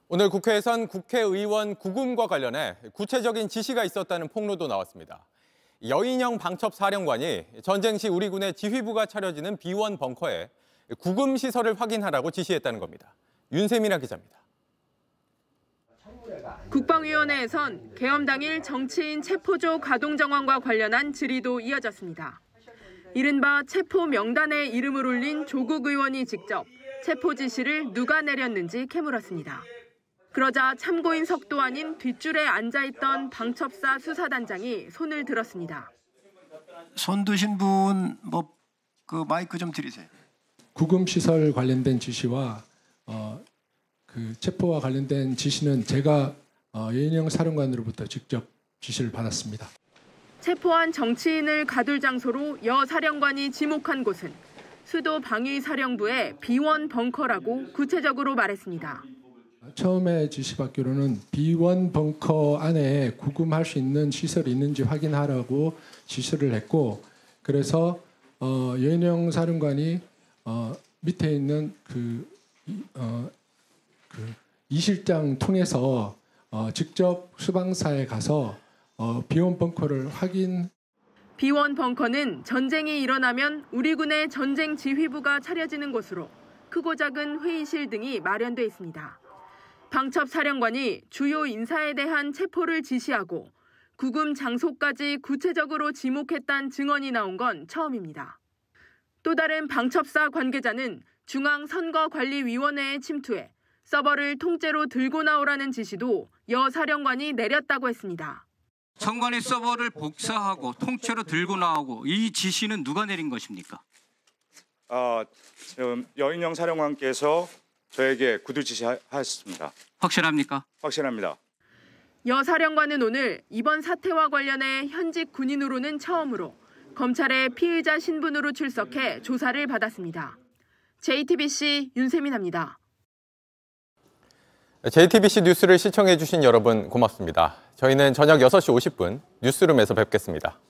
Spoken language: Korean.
오늘 국회에선 국회의원 구금과 관련해 구체적인 지시가 있었다는 폭로도 나왔습니다. 여인형 방첩사령관이 전쟁 시 우리 군의 지휘부가 차려지는 B1 벙커에 구금 시설을 확인하라고 지시했다는 겁니다. 윤세민아 기자입니다. 국방위원회에선 계엄 당일 정치인 체포조 가동 정황과 관련한 질의도 이어졌습니다. 이른바 체포 명단에 이름을 올린 조국 의원이 직접 체포 지시를 누가 내렸는지 캐물었습니다. 그러자 참고인 석도 아닌 뒷줄에 앉아있던 방첩사 수사단장이 손을 들었습니다. 손 드신 분 그 마이크 좀 드리세요. 구금 시설 관련된 지시와 체포와 관련된 지시는 제가 여인형 사령관으로부터 직접 지시를 받았습니다. 체포한 정치인을 가둘 장소로 여 사령관이 지목한 곳은 수도 방위사령부의 B1 벙커라고 구체적으로 말했습니다. 처음에 지시받기로는 B1 벙커 안에 구금할 수 있는 시설이 있는지 확인하라고 지시를 했고, 그래서 여인형 사령관이 밑에 있는 이 실장 통해서 직접 수방사에 가서 B1 벙커를 확인. B1 벙커는 전쟁이 일어나면 우리 군의 전쟁 지휘부가 차려지는 곳으로 크고 작은 회의실 등이 마련돼 있습니다. 방첩사령관이 주요 인사에 대한 체포를 지시하고 구금 장소까지 구체적으로 지목했다는 증언이 나온 건 처음입니다. 또 다른 방첩사 관계자는 중앙선거관리위원회에 침투해 서버를 통째로 들고 나오라는 지시도 여 사령관이 내렸다고 했습니다. 선관위 서버를 복사하고 통째로 들고 나오고 이 지시는 누가 내린 것입니까? 여인형 사령관께서 저에게 구두 지시하셨습니다. 확실합니까? 확실합니다. 여 사령관은 오늘 이번 사태와 관련해 현직 군인으로는 처음으로 검찰의 피의자 신분으로 출석해 조사를 받았습니다. JTBC 윤세민입니다. JTBC 뉴스를 시청해 주신 여러분 고맙습니다. 저희는 저녁 6시 50분 뉴스룸에서 뵙겠습니다.